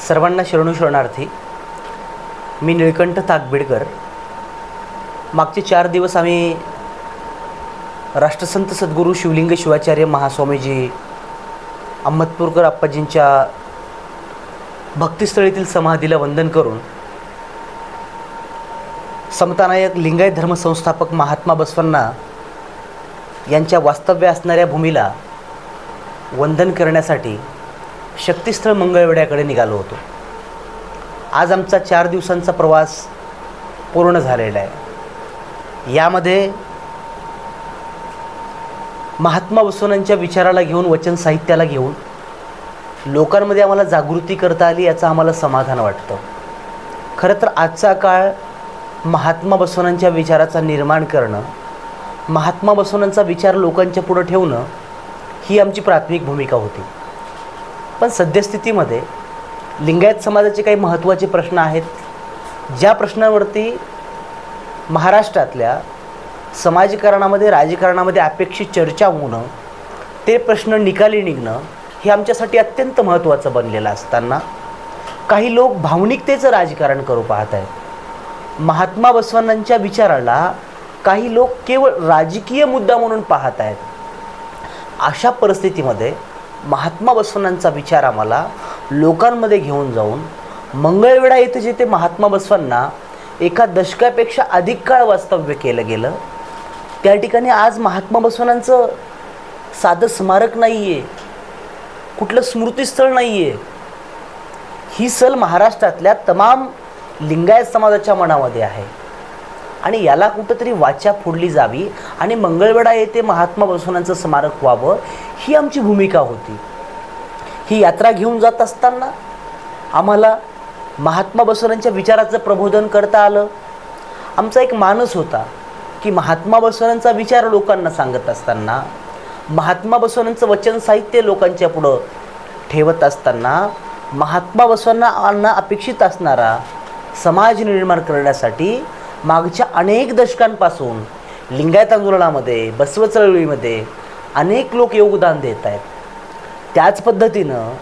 सर्वांना शरणू शरणार्थी। मी निळकंठ ताकबीडकर। मागचे 4 दिवस आम्ही राष्ट्रसंत सद्गुरू शिवलिंग शिवाचार्य महास्वामीजी अहमदपूरकर आप्पाजींच्या भक्तिस्थळीतील समाधीला वंदन करून समतानायक लिंगायत धर्म संस्थापक महात्मा बसवांना यांच्या वास्तव्य असणाऱ्या भूमीला वंदन करण्यासाठी शक्तिस्थळ मंगळवेढ्याकडे निघालो होतो। आज आमचा 4 दिवसांचा प्रवास पूर्ण झालेला आहे। यामध्ये महात्मा बसवांच्या विचाराला घेऊन, वचन साहित्याला घेऊन लोकांमध्ये आम्हाला जागृती करता आली, याचं आम्हाला समाधान वाटतं। खरं तर आजचा काळ महात्मा बसवांच्या विचाराचा निर्माण करणं, महात्मा बसवांचा विचार लोकांच्या पुढे ठेवणं ही आमची प्राथमिक भूमिका होती। पण सद्यस्थितीमध्ये लिंगायत समाजाचे काही महत्त्वाचे प्रश्न आहेत, ज्या प्रश्नांवरती महाराष्ट्रातल्या समाजकारणामध्ये, राजकारणामध्ये अपेक्षित चर्चा होणं, ते प्रश्न निकाली निघणं हे आमच्यासाठी अत्यंत महत्त्वाचं बनलेलं असताना काही लोक भावनिकतेचं राजकारण करू पाहत आहेत। महात्मा बसवांच्या विचाराला काही लोक केवळ राजकीय मुद्दा म्हणून पाहत आहेत। अशा परिस्थितीमध्ये महात्मा बसवांचा विचार आम्हाला लोकांमध्ये घेऊन जाऊन मंगळवेढा येथे जिथे महात्मा बसवांना एका दशकापेक्षा अधिक काळ वास्तव्य केलं गेलं, त्या ठिकाणी आज महात्मा बसवांचं साधं स्मारक नाही आहे, कुठलं स्मृतिस्थळ नाही आहे। ही सल महाराष्ट्रातल्या तमाम लिंगायत समाजाच्या मनामध्ये आहे आणि याला कुठंतरी वाचा फोडली जावी आणि मंगळवेढा येथे महात्मा बसवांचं स्मारक व्हावं, ही आमची भूमिका होती। ही यात्रा घेऊन जात असताना आम्हाला महात्मा बसवांच्या विचाराचं प्रबोधन करता आलं। आमचा एक मानस होता की महात्मा बसवांचा विचार लोकांना सांगत असताना, महात्मा बसवांचं वचन साहित्य लोकांच्या पुढं ठेवत असताना, महात्मा बसवांना अपेक्षित असणारा समाज निर्माण करण्यासाठी मागच्या अनेक दशकांपासून लिंगायत आंदोलनामध्ये, बसव चळवळीमध्ये अनेक लोक योगदान देत आहेत। त्याच पद्धतीनं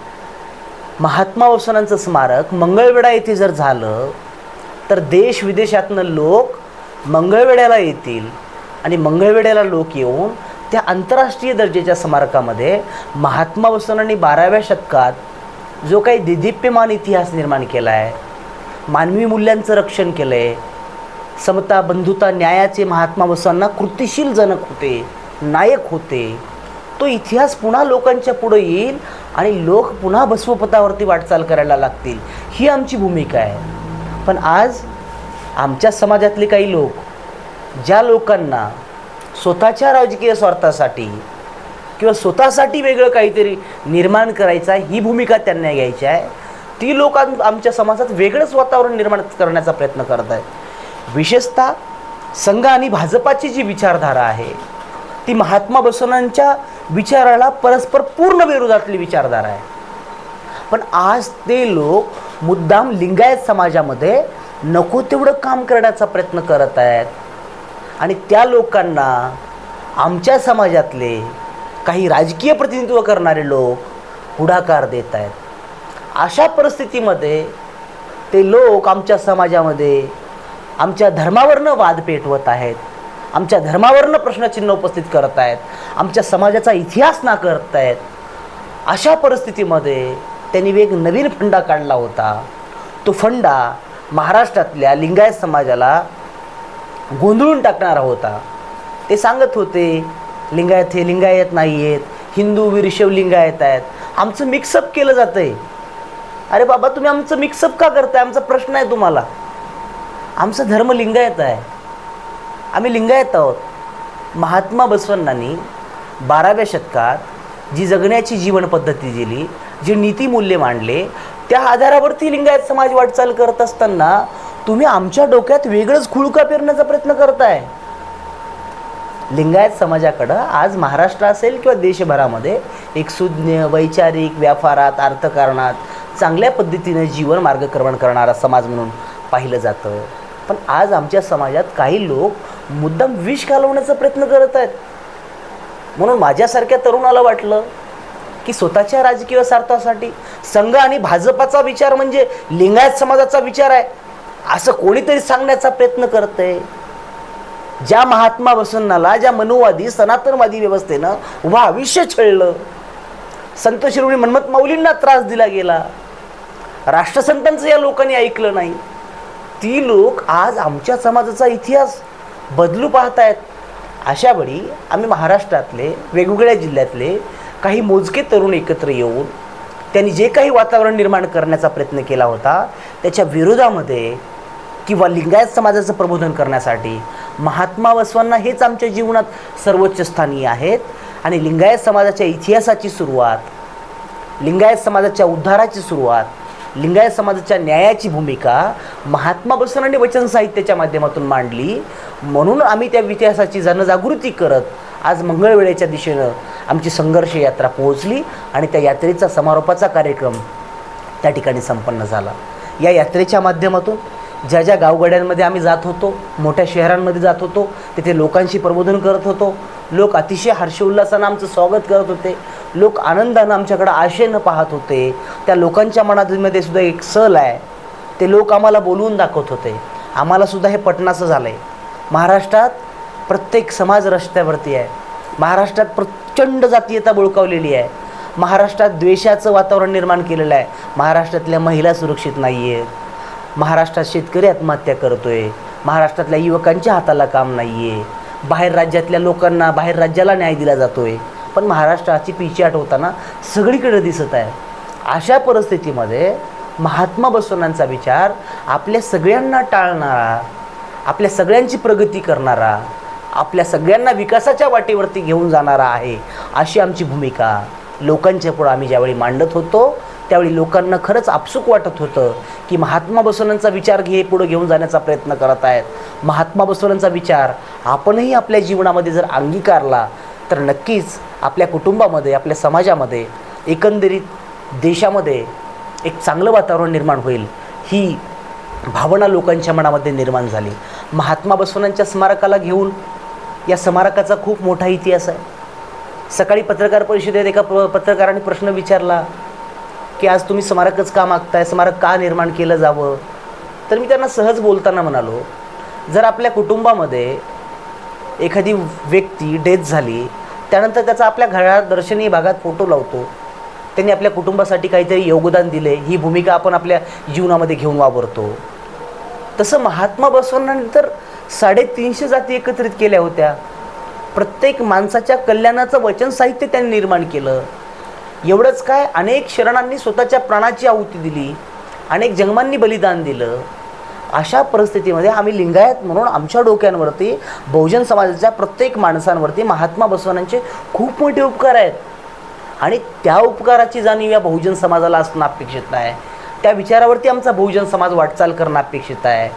महात्मा बसवांचं स्मारक मंगळवेढा येथे जर झालं तर देश विदेशातनं लोक मंगळवेढ्याला येतील आणि मंगळवेढ्याला लोक येऊन त्या आंतरराष्ट्रीय दर्जाच्या स्मारकामध्ये महात्मा बसवांनी 12व्या शतकात जो काही देदीप्यमान इतिहास निर्माण केला आहे, मानवी मूल्यांचं रक्षण केलं आहे, समता, बंधुता, न्यायाचे महात्मा बसवांना कृतिशील जनक होते, नायक होते, तो इतिहास पुन्हा लोकांच्या पुढे येईल आणि लोक पुन्हा बसवपथावरती वाटचाल करायला लागतील, ही आमची भूमिका आहे। पण आज आमच्या समाजातले काही लोक, ज्या लोकांना स्वतःच्या राजकीय स्वार्थासाठी किंवा स्वतःसाठी वेगळं काहीतरी निर्माण करायचं आहे, ही भूमिका त्यांना घ्यायची आहे, ती लोक आमच्या समाजात वेगळंच वातावरण निर्माण करण्याचा प्रयत्न करत आहेत। विशेषतः संघ आणि भाजपाची जी विचारधारा आहे ती महात्मा बसवांच्या विचाराला परस्पर पूर्ण विरोधातली विचारधारा आहे। पण आज ते लोक मुद्दाम लिंगायत समाजामध्ये नको तेवढं काम करण्याचा प्रयत्न करत आहेत आणि त्या लोकांना आमच्या समाजातले काही राजकीय प्रतिनिधित्व करणारे लोक पुढाकार देत आहेत। अशा परिस्थितीमध्ये ते लोक आमच्या समाजामध्ये आमच्या धर्मावरनं वाद पेटवत आहेत, आमच्या धर्मावरनं प्रश्नचिन्ह उपस्थित करत आहेत, आमच्या समाजाचा इतिहास नाकारत आहेत। अशा परिस्थितीमध्ये त्यांनी एक नवीन फंडा काढला होता। तो फंडा महाराष्ट्रातल्या लिंगायत समाजाला गोंधळून टाकणारा होता। ते सांगत होते लिंगायत हे लिंगायत नाही आहेत, हिंदू वीरशैव लिंगायत आहेत, आमचं मिक्सअप केलं जातं आहे। अरे बाबा, तुम्ही आमचं मिक्सअप का करताय? आमचा प्रश्न आहे तुम्हाला। आमचा धर्म लिंगायत आहे, आम्ही लिंगायत आहोत। महात्मा बसवांनी 12व्या शतकात जी जगण्याची जीवन पद्धती दिली, जी नीतिमूल्य मांडले, त्या आधारावरती लिंगायत समाज वाटचाल करत असताना तुम्ही आमच्या डोक्यात वेगळंच खुळका पेरण्याचा प्रयत्न करताय। लिंगायत समाजाकडं आज महाराष्ट्र असेल किंवा देशभरामध्ये एक सुज्ञ, वैचारिक, व्यापारात, अर्थकारणात चांगल्या पद्धतीने जीवन मार्गक्रमण करणारा समाज म्हणून पाहिलं जातं। पण आज आमच्या समाजात काही लोक मुद्दाम विष घालवण्याचा प्रयत्न करत आहेत। म्हणून माझ्यासारख्या तरुणाला वाटलं की स्वतःच्या राजकीय स्वार्थासाठी संघ आणि भाजपाचा विचार म्हणजे लिंगायत समाजाचा विचार आहे असं कोणीतरी सांगण्याचा प्रयत्न करतंय. ज्या महात्मा बसवण्णाला, ज्या मनुवादी सनातनवादी व्यवस्थेनं उभं आयुष्य छळलं, संत शिरोमणी मन्मथ माऊलींना त्रास दिला गेला, राष्ट्रसंतांचं या लोकांनी ऐकलं नाही, ती लोक आज आमच्या समाजाचा इतिहास बदलू पाहतायत. अशा वेळी आम्ही महाराष्ट्रातले वेगवेगळ्या जिल्ह्यातले काही मोजके तरुण एकत्र येऊन त्यांनी जे काही वातावरण निर्माण करण्याचा प्रयत्न केला होता त्याच्या विरोधामध्ये किंवा लिंगायत समाजाचं प्रबोधन करण्यासाठी महात्मा बसवांना हेच आमच्या जीवनात सर्वोच्च स्थानी आहेत. आणि लिंगायत समाजाच्या इतिहासाची सुरुवात, लिंगायत समाजाच्या उद्धाराची सुरुवात, लिंगायत समाजाच्या न्यायाची भूमिका महात्मा बसवांनी वचन साहित्याच्या माध्यमातून मांडली. म्हणून आम्ही त्या इतिहासाची जनजागृती करत आज मंगळवेळेच्या दिशेनं आमची संघर्ष यात्रा पोहोचली आणि त्या यात्रेचा समारोपाचा कार्यक्रम त्या ठिकाणी संपन्न झाला. या यात्रेच्या माध्यमातून ज्या ज्या गावगाड्यांमध्ये आम्ही जात होतो, मोठ्या शहरांमध्ये जात होतो, तिथे लोकांशी प्रबोधन करत होतो. लोक अतिशय हर्षोल्लासानं आमचं स्वागत करत होते, लोक आनंदानं आमच्याकडं आशेनं पाहत होते. त्या लोकांच्या मनामध्ये सुद्धा एक सल आहे, ते लोक आम्हाला बोलवून दाखवत होते. आम्हालासुद्धा हे पटनाचं झालं आहे. महाराष्ट्रात प्रत्येक समाज रस्त्यावरती आहे, महाराष्ट्रात प्रचंड जातीयता बुळकावलेली आहे, महाराष्ट्रात द्वेषाचं वातावरण निर्माण केलेलं आहे, महाराष्ट्रातल्या महिला सुरक्षित नाही आहेत, महाराष्ट्रात शेतकरी आत्महत्या करतोय, महाराष्ट्रातल्या युवकांच्या हाताला काम नाही आहे, बाहेर राज्यातल्या लोकांना बाहेर राज्याला न्याय दिला जातोय, पण महाराष्ट्राची पिछेहाट होताना सगळीकडे दिसत आहे. अशा परिस्थितीमध्ये महात्मा बसवण्णांचा विचार आपल्या सगळ्यांना टाळणारा, आपल्या सगळ्यांची प्रगती करणारा, आपल्या सगळ्यांना विकासाच्या वाटेवरती घेऊन जाणारा आहे अशी आमची भूमिका लोकांच्या पुढं आम्ही ज्यावेळी मांडत होतो त्यावेळी लोकांना खरंच आपसुक वाटत होतं की महात्मा बसवण्णांचा विचार पुढे घेऊन जाण्याचा प्रयत्न करत आहेत. महात्मा बसवण्णांचा विचार आपणही आपल्या जीवनामध्ये जर अंगीकारला तर नक्कीच आपल्या कुटुंबामध्ये, आपल्या समाजामध्ये, एकंदरीत देशामध्ये एक चांगलं वातावरण निर्माण होईल ही भावना लोकांच्या मनामध्ये निर्माण झाली. महात्मा बसवण्णांच्या स्मारकाला घेऊन या स्मारकाचा खूप मोठा इतिहास आहे. सकाळी पत्रकार परिषदेत एका पत्रकाराने प्रश्न विचारला की आज तुम्ही स्मारकच का मागताय, स्मारक का निर्माण केलं जावं? तर मी त्यांना सहज बोलताना म्हणालो, जर आपल्या कुटुंबामध्ये एखादी व्यक्ती डेथ झाली, त्यानंतर त्याचा आपल्या घरात दर्शनीय भागात फोटो लावतो, त्यांनी आपल्या कुटुंबासाठी काहीतरी योगदान दिले ही भूमिका आपण आपल्या जीवनामध्ये घेऊन वावरतो. तसं महात्मा बसवण्णांनी तर 350 जाती एकत्रित केल्या होत्या. प्रत्येक माणसाच्या कल्याणाचं वचन साहित्य त्यांनी निर्माण केलं. एवढंच काय, अनेक शरणांनी स्वतःच्या प्राणाची आहुती दिली, अनेक जन्मांनी बलिदान दिलं. अशा परिस्थितीमध्ये आम्ही लिंगायत म्हणून आमच्या डोक्यांवरती, बहुजन समाजाच्या प्रत्येक माणसांवरती महात्मा बसवण्णांचे खूप मोठे उपकार आहेत आणि त्या उपकाराची जाणीव या बहुजन समाजाला असणं अपेक्षित आहे. त्या विचारावरती आमचा बहुजन समाज वाटचाल करणं अपेक्षित आहे.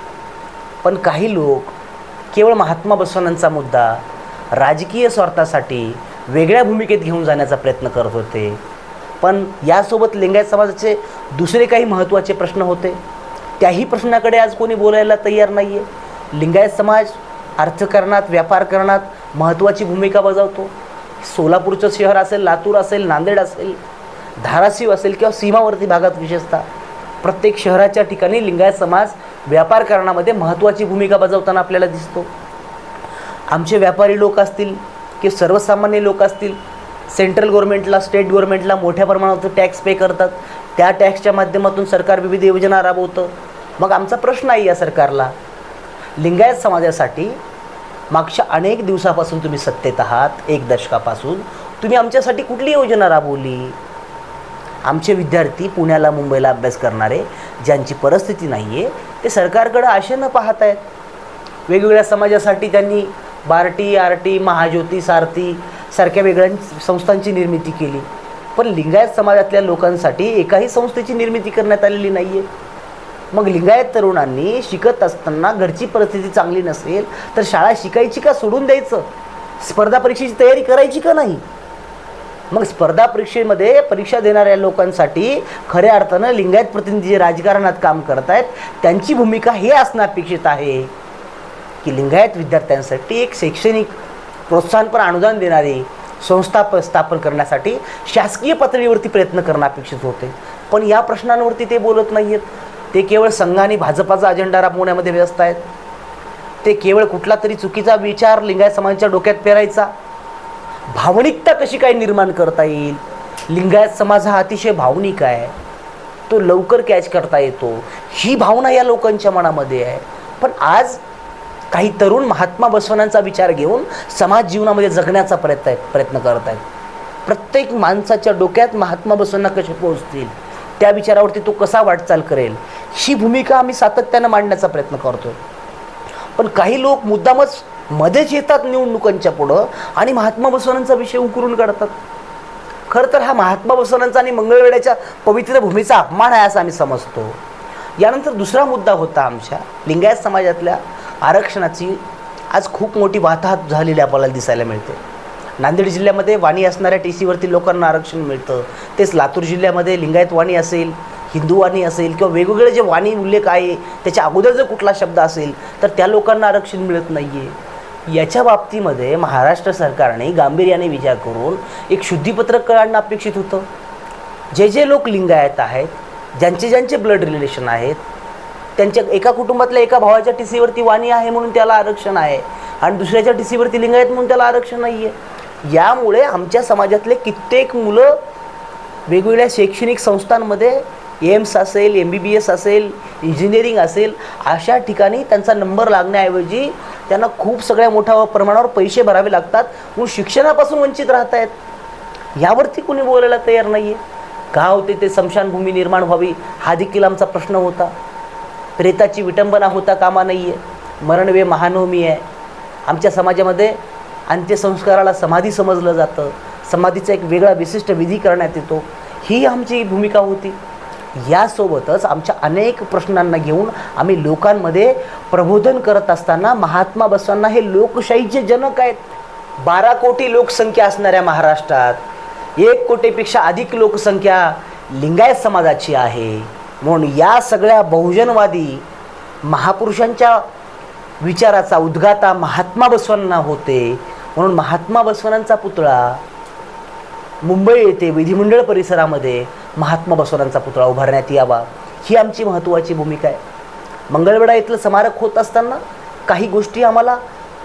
पण काही लोक केवळ महात्मा बसवण्णांचा मुद्दा राजकीय स्वार्थासाठी वेगळ्या भूमिकेत घेऊन जाण्याचा प्रयत्न करत होते. पण यासोबत लिंगायत समाजाचे दुसरे काही महत्त्वाचे प्रश्न होते, त्याही प्रश्नाकडे आज कोणी बोलायला तयार नाही आहे. लिंगायत समाज अर्थकारणात, व्यापारकरणात महत्त्वाची भूमिका बजावतो. सोलापूरचं शहर असेल, लातूर असेल, नांदेड असेल, धाराशिव असेल किंवा सीमावर्ती भागात विशेषतः प्रत्येक शहराच्या ठिकाणी लिंगायत समाज व्यापारकरणामध्ये महत्त्वाची भूमिका बजावताना आपल्याला दिसतो. आमचे व्यापारी लोक असतील की सर्वसामान्य लोक असतील, सेंट्रल गव्हर्नमेंटला, स्टेट गव्हर्नमेंटला मोठ्या प्रमाणात टॅक्स पे करतात. त्या टॅक्सच्या माध्यमातून सरकार विविध योजना राबवतं. मग आमचा प्रश्न आहे या सरकारला, लिंगायत समाजासाठी मागच्या अनेक दिवसापासून तुम्ही सत्तेत आहात, 1 दशकापासून तुम्ही आमच्यासाठी कुठली योजना राबवली? आमचे विद्यार्थी पुण्याला, मुंबईला अभ्यास करणारे, ज्यांची परिस्थिती नाही आहे, ते सरकारकडे आशेनं पाहत आहेत. वेगवेगळ्या समाजासाठी त्यांनी बार्टी, आरटी, महाज्योती, सारथी सारख्या वेगळ्या संस्थांची निर्मिती केली. पण लिंगायत समाजातल्या लोकांसाठी एकाही संस्थेची निर्मिती करण्यात आलेली नाही आहे. मग लिंगायत तरुणांनी शिकत असताना घरची परिस्थिती चांगली नसेल तर शाळा शिकायची का सोडून द्यायचं? स्पर्धा परीक्षेची तयारी करायची का नाही? मग स्पर्धा परीक्षेमध्ये परीक्षा देणाऱ्या लोकांसाठी खऱ्या अर्थानं लिंगायत प्रतिनिधी जे राजकारणात काम करत आहेत त्यांची भूमिका हे असणं अपेक्षित आहे की लिंगायत विद्यार्थ्यांसाठी एक शैक्षणिक प्रोत्साहनपर अनुदान देणारी संस्था स्थापन करण्यासाठी शासकीय पातळीवरती प्रयत्न करणं अपेक्षित होते. पण या प्रश्नांवरती ते बोलत नाही आहेत. ते केवळ संघ आणि भाजपाचा अजेंडा राबवण्यामध्ये व्यस्त आहेत. ते केवळ कुठला तरी चुकीचा विचार लिंगायत समाजाच्या डोक्यात पेरायचा, भावनिकता कशी काय निर्माण करता येईल. लिंगायत समाज हा अतिशय भावनिक आहे, तो लवकर कॅच करता येतो, ही भावना या लोकांच्या मनामध्ये आहे. पण आज काही तरुण महात्मा बसवण्यांचा विचार घेऊन समाज जीवनामध्ये जगण्याचा प्रयत्न करत आहेत. प्रत्येक माणसाच्या डोक्यात महात्मा बसवण्णा कसे पोहोचतील, त्या विचारावरती तो कसा वाटचाल करेल, ही भूमिका आम्ही सातत्यानं मांडण्याचा प्रयत्न करतो. पण काही लोक मुद्दामच मध्येच येतात निवडणुकांच्या पुढं आणि महात्मा बसवण्णांचा विषय उकरून काढतात. खरं तर हा महात्मा बसवण्णांचा आणि मंगळवेढ्याच्या पवित्र भूमीचा अपमान आहे असं आम्ही समजतो. यानंतर दुसरा मुद्दा होता आमच्या लिंगायत समाजातल्या आरक्षणाची. आज खूप मोठी वाताहत झालेली आपल्याला दिसायला मिळते. नांदेड जिल्ह्यामध्ये वाणी असणाऱ्या TCवरती लोकांना आरक्षण मिळतं. तेच लातूर जिल्ह्यामध्ये लिंगायत वाणी असेल, हिंदू वाणी असेल किंवा वेगवेगळे जे वाणी उल्लेख आहे त्याच्या अगोदर जर कुठला शब्द असेल तर त्या लोकांना आरक्षण मिळत नाही आहे. याच्या बाबतीमध्ये महाराष्ट्र सरकारने गांभीर्याने विचार करून एक शुद्धीपत्रक काढणं अपेक्षित होतं. जे जे लोक लिंगायत आहेत, ज्यांचे ब्लड रिलेशन आहेत, त्यांच्या एका कुटुंबातल्या एका भावाच्या TCवरती वाणी आहे म्हणून त्याला आरक्षण आहे आणि दुसऱ्याच्या TCवरती लिंगायत म्हणून त्याला आरक्षण नाही आहे. यामुळे आमच्या समाजातले कित्येक मुलं वेगवेगळ्या शैक्षणिक संस्थांमध्ये एम्स असेल, MBBS असेल, इंजिनिअरिंग असेल, अशा ठिकाणी त्यांचा नंबर लागण्याऐवजी त्यांना खूप सगळ्या मोठ्या प्रमाणावर पैसे भरावे लागतात म्हणून शिक्षणापासून वंचित राहत आहेत. यावरती कोणी बोलायला तयार नाही आहे. का होते ते स्मशानभूमी निर्माण व्हावी हा देखील आमचा प्रश्न होता. प्रेताची विटंबना होता कामा नाही आहे. मरणवे महानवमी आहे. आमच्या समाजामध्ये अंत्यसंस्काराला समाधी समजलं जातं. समाधीचा एक वेगळा विशिष्ट विधी करण्यात येतो. ही आमची भूमिका होती. यासोबतच आमच्या अनेक प्रश्नांना घेऊन आम्ही लोकांमध्ये प्रबोधन करत असताना महात्मा बसवांना हे लोकशाहीचे जनक आहेत. 12 कोटी लोकसंख्या असणाऱ्या महाराष्ट्रात 1 कोटीपेक्षा अधिक लोकसंख्या लिंगायत समाजाची आहे. म्हणून या सगळ्या बहुजनवादी महापुरुषांच्या विचाराचा उद्गाता महात्मा बसवांना होते. म्हणून महात्मा बसवांचा पुतळा मुंबई येथे विधिमंडळ परिसरामध्ये महात्मा बसवांचा पुतळा उभारण्यात यावा, ही आमची महत्त्वाची भूमिका आहे. मंगळवेढा इथलं स्मारक होत असताना काही गोष्टी आम्हाला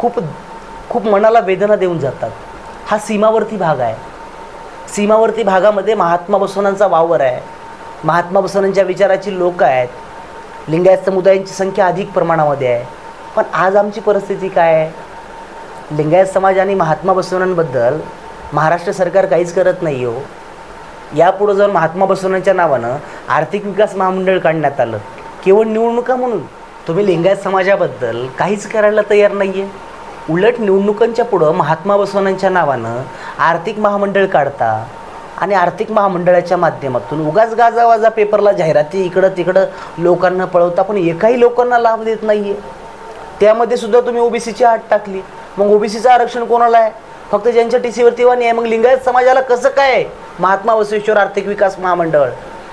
खूप मनाला वेदना देऊन जातात. हा सीमावर्ती भाग आहे. सीमावर्ती भागामध्ये महात्मा बसवांचा वावर आहे. महात्मा बसवांच्या विचाराची लोक आहेत. लिंगायत समुदायांची संख्या अधिक प्रमाणामध्ये आहे. पण आज आमची परिस्थिती काय आहे? लिंगायत समाज आणि महात्मा बसवांबद्दल महाराष्ट्र सरकार काहीच करत नाही हो. यापुढं जाऊन महात्मा बसवांच्या नावानं आर्थिक विकास महामंडळ काढण्यात आलं केवळ निवडणुका म्हणून. तुम्ही लिंगायत समाजाबद्दल काहीच करायला तयार नाही आहे. उलट निवडणुकांच्या पुढं महात्मा बसवांच्या नावानं आर्थिक महामंडळ काढता आणि आर्थिक महामंडळाच्या माध्यमातून उगाच गाजावाजा पेपरला जाहिराती इकडं तिकडं लोकांना पळवता, पण एकाही लोकांना लाभ देत नाही आहे. त्यामध्ये सुद्धा तुम्ही OBCची अट टाकली. मग OBCचं आरक्षण कोणाला आहे? फक्त ज्यांच्या TCवरती वाणी आहे. मग लिंगायत समाजाला कसं काय महात्मा बसवेश्वर आर्थिक विकास महामंडळ?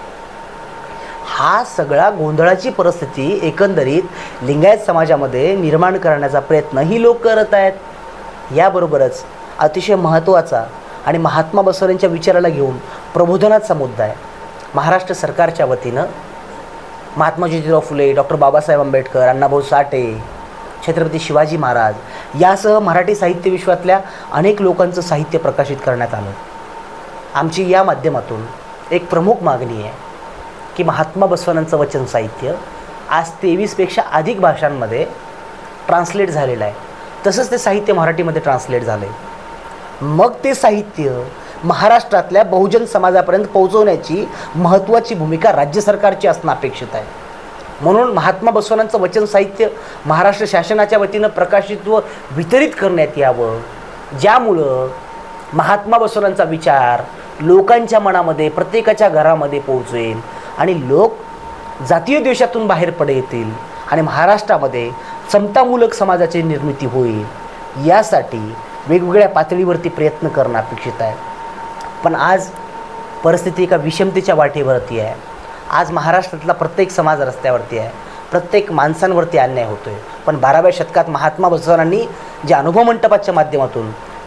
हा सगळा गोंधळाची परिस्थिती एकंदरीत लिंगायत समाजामध्ये निर्माण करण्याचा प्रयत्न ही लोक करत आहेत. याबरोबरच अतिशय महत्त्वाचा आणि महात्मा बसवांच्या विचाराला घेऊन प्रबोधनाचा मुद्दा आहे. महाराष्ट्र सरकारच्या वतीनं महात्मा ज्योतिराव फुले, डॉक्टर बाबासाहेब आंबेडकर, अण्णाभाऊ साठे, छत्रपती शिवाजी महाराज यासह मराठी साहित्य विश्वातल्या अनेक लोकांचं साहित्य प्रकाशित करण्यात आलं. आमची या माध्यमातून एक प्रमुख मागणी आहे की महात्मा बसवांचं वचन साहित्य आज 23पेक्षा अधिक भाषांमध्ये ट्रान्सलेट झालेलं आहे. तसंच ते साहित्य मराठीमध्ये ट्रान्सलेट झालं आहे. मग ते साहित्य महाराष्ट्रातल्या बहुजन समाजापर्यंत पोहोचवण्याची महत्त्वाची भूमिका राज्य सरकारची असणं अपेक्षित आहे. म्हणून महात्मा बसवांचं वचन साहित्य महाराष्ट्र शासनाच्या वतीनं प्रकाशित व वितरित करण्यात यावं, ज्यामुळं महात्मा बसवांचा विचार लोकांच्या मनामध्ये प्रत्येकाच्या घरामध्ये पोहोचेल आणि लोक जातीय द्वेषातून बाहेर पडतील आणि महाराष्ट्रामध्ये समतामूलक समाजाची निर्मिती होईल. यासाठी वेगवेगळ्या पातळीवरती प्रयत्न करणं अपेक्षित आहे. पण आज परिस्थिती एका विषमतेच्या वाटेवरती आहे. आज महाराष्ट्रातला प्रत्येक समाज रस्त्यावरती आहे. प्रत्येक माणसांवरती अन्याय होतो आहे. पण 12व्या शतकात महात्मा बसवांनी जे अनुभव मंटपाच्या माध्यमातून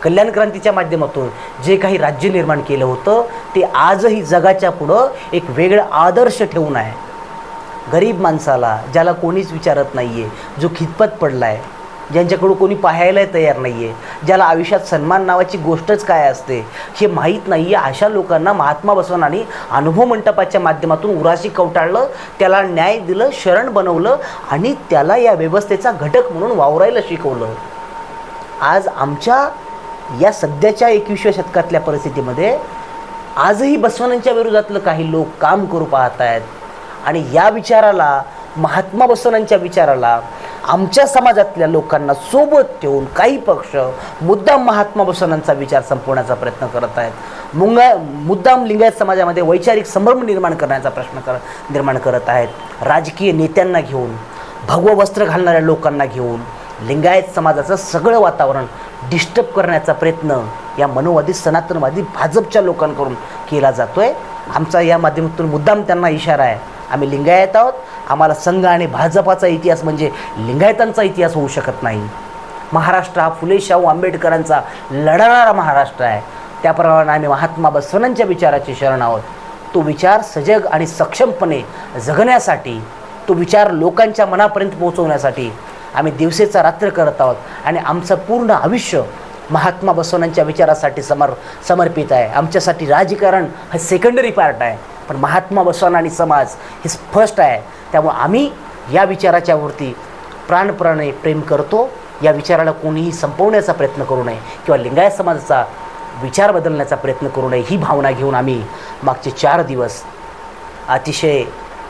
कल्याण क्रांतीच्या माध्यमातून जे काही राज्य निर्माण केलं होतं ते आजही जगाच्या पुढं एक वेगळा आदर्श ठेवून आहे. गरीब माणसाला, ज्याला कोणीच विचारत नाही आहे, जो खितपत पडला आहे, ज्यांच्याकडून कोणी पाहायला तयार नाही आहे, ज्याला आयुष्यात सन्मान नावाची गोष्टच काय असते हे माहीत नाही आहे, अशा लोकांना महात्मा बसवण्णांनी अनुभव मंटपाच्या माध्यमातून उराशी कवटाळलं, त्याला न्याय दिलं, शरण बनवलं आणि त्याला या व्यवस्थेचा घटक म्हणून वावरायला शिकवलं. आज आमच्या या सध्याच्या 21व्या शतकातल्या परिस्थितीमध्ये आजही बसवण्णांच्या विरोधातलं काही लोक काम करू पाहत आहेत आणि या विचाराला, महात्मा बसवण्णांच्या विचाराला आमच्या समाजातल्या लोकांना सोबत ठेवून काही पक्ष मुद्दाम महात्मा बसवण्णांचा विचार संपवण्याचा प्रयत्न करत आहेत. मुद्दाम लिंगायत समाजामध्ये वैचारिक संभ्रम निर्माण करण्याचा प्रश्न निर्माण करत आहेत. राजकीय नेत्यांना घेऊन, भगवं वस्त्र घालणाऱ्या लोकांना घेऊन लिंगायत समाजाचं सगळं वातावरण डिस्टर्ब करण्याचा प्रयत्न या मनोवादी, सनातनवादी, भाजपच्या लोकांकडून केला जातो आहे. आमचा या माध्यमातून मुद्दाम त्यांना इशारा आहे, आम्ही लिंगायत आहोत, आम्हाला संघ आणि भाजपाचा इतिहास म्हणजे लिंगायतांचा इतिहास होऊ शकत नाही. महाराष्ट्र हा फुले शाहू आंबेडकरांचा लढणारा महाराष्ट्र आहे. त्याप्रमाणे आम्ही महात्मा बसवण्णांच्या विचाराचे शरण आहोत. तो विचार सजग आणि सक्षमपणे जगण्यासाठी, तो विचार लोकांच्या मनापर्यंत पोहोचवण्यासाठी आम्ही दिवसेचा रात्र करत आहोत आणि आमचं पूर्ण आयुष्य महात्मा बसवण्णांच्या विचारासाठी समर्पित आहे. आमच्यासाठी राजकारण हा सेकंडरी पार्ट आहे, पण महात्मा बसवण्णा आणि समाज हे फर्स्ट आहे. त्यामुळे आम्ही या विचाराच्यावरती प्राणपणाने प्रेम करतो. या विचाराला कोणीही संपवण्याचा प्रयत्न करू नये किंवा लिंगायत समाजाचा विचार बदलण्याचा प्रयत्न करू नये ही भावना घेऊन आम्ही मागचे 4 दिवस अतिशय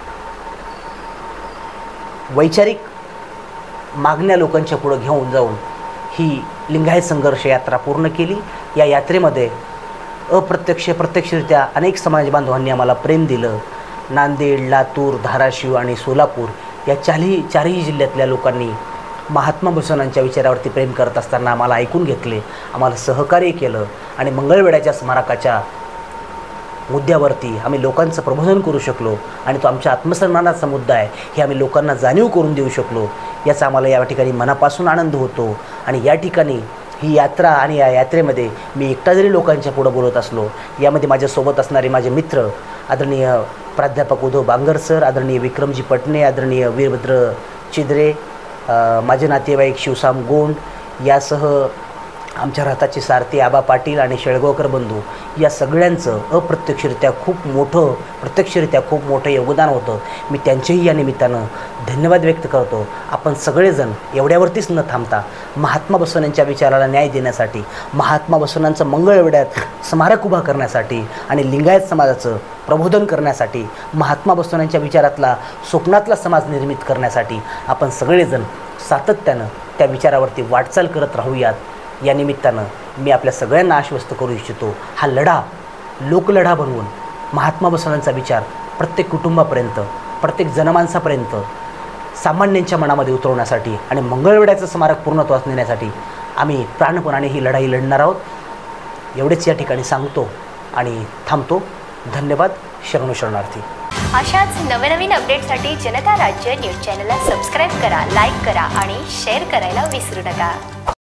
वैचारिक मागण्या लोकांच्या पुढं घेऊन जाऊन ही लिंगायत संघर्ष यात्रा पूर्ण केली. या यात्रेमध्ये अप्रत्यक्ष, प्रत्यक्षरित्या अनेक समाज बांधवांनी आम्हाला प्रेम दिलं. नांदेड, लातूर, धाराशिव आणि सोलापूर या चारही जिल्ह्यातल्या लोकांनी महात्मा बसवण्णांच्या विचारावरती प्रेम करत असताना आम्हाला ऐकून घेतले, आम्हाला सहकार्य केलं आणि मंगळवेढ्याच्या स्मारकाच्या मुद्द्यावरती आम्ही लोकांचं प्रबोधन करू शकलो आणि तो आमच्या आत्मसन्मानाचा मुद्दा आहे हे आम्ही लोकांना जाणीव करून देऊ शकलो. याचा आम्हाला या ठिकाणी मनापासून आनंद होतो. आणि या ठिकाणी ही यात्रा आणि या यात्रेमध्ये मी एकटा जरी लोकांच्या पुढं बोलत असलो, यामध्ये माझ्यासोबत असणारे माझे मित्र आदरणीय प्राध्यापक उद्धव बांगर सर, आदरणीय विक्रमजी पटणे, आदरणीय वीरभद्र चिद्रे, माझे नातेवाईक शिवसाम गोंड, यासह आमच्या रथाचे सारथी आबा पाटील आणि शेळगावकर बंधू, या सगळ्यांचं अप्रत्यक्षरित्या खूप मोठं, प्रत्यक्षरित्या खूप मोठं योगदान होतं. मी त्यांचेही या निमित्तानं धन्यवाद व्यक्त करतो. आपण सगळेजण एवढ्यावरतीच न थांबता महात्मा बसवण्णांच्या विचाराला न्याय देण्यासाठी, महात्मा बसवण्णांचं मंगळवेढ्यात स्मारक उभा करण्यासाठी आणि लिंगायत समाजाचं प्रबोधन करण्यासाठी, महात्मा बसवण्णांच्या विचारातला, स्वप्नातला समाज निर्मित करण्यासाठी आपण सगळेजण सातत्यानं त्या विचारावरती वाटचाल करत राहूयात. या निमित्तानं मी आपल्या सगळ्यांना आश्वस्त करू इच्छितो, हा लढा लोकलढा बनवून महात्मा बसवण्णांचा विचार प्रत्येक कुटुंबापर्यंत, प्रत्येक जनमानसापर्यंत, सामान्यांच्या मनामध्ये उतरवण्यासाठी आणि मंगळवेढ्याचं स्मारक पूर्णत्वास नेण्यासाठी आम्ही प्राणपणाने ही लढाई लढणार आहोत. एवढेच या ठिकाणी सांगतो आणि थांबतो. धन्यवाद. शरणो शरणार्थी. अशाच नवनवीन अपडेटसाठी जनता राज्य न्यूज चॅनलला सबस्क्राईब करा, लाईक करा आणि शेअर करायला विसरू नका.